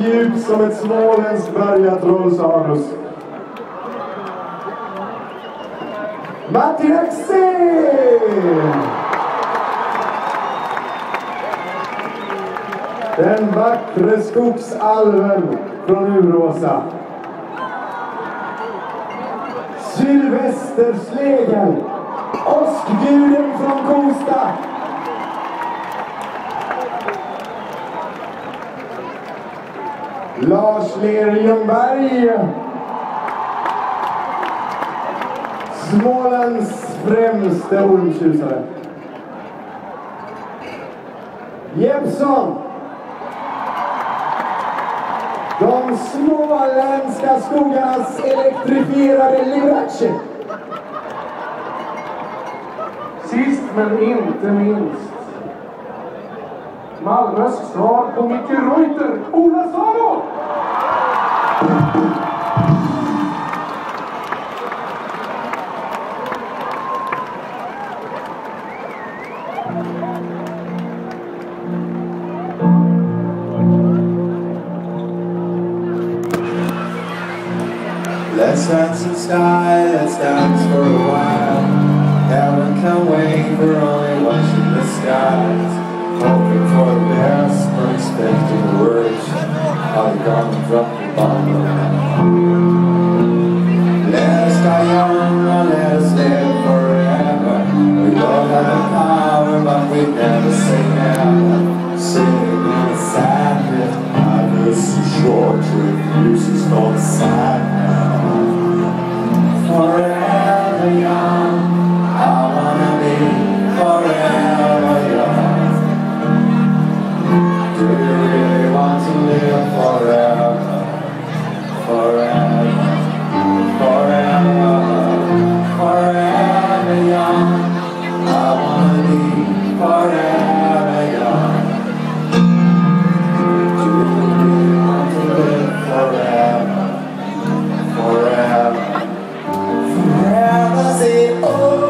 djup som ett småländskt bergatroll, sa Anus. Martin Axel! Den vackre skogsalven från Uråsa. Sylvesterslegel, åskguden från Kosta. Lars Lerjungberg, Smålands främste ormtjusare. Jeppsson, de småländska skogarnas elektrifierade Liberace. Sist men inte minst, Malmös svar på Micke Reuter, Ola Salo! Let's dance in sky, let's dance for a while. Heaven can wait, we're only watching the skies. Hoping for the best, but expecting the worst. I'm gonna drop the bomb. Let us die young, or let us live forever. We both have the power, but we never say never. Sitting in a sadness, life is too short to refuse, it's not sad now. Forever young, I wanna be forever young. Do you really want to live forever? Forever, forever, forever young. I wanna be forever young. Do you really want to live forever? Forever. Forever, say oh.